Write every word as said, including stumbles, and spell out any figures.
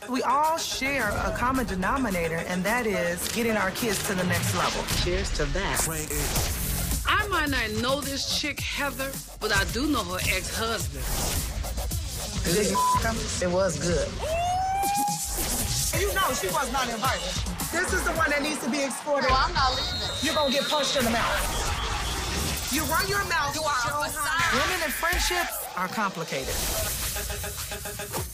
We all share a common denominator, and that is getting our kids to the next level. Cheers to that. I might not know this chick, Heather, but I do know her ex-husband. Did it was good. You know she was not invited. This is the one that needs to be exported. No, I'm not leaving. You're gonna get punched in the mouth. You run your mouth. Women and friendships are complicated.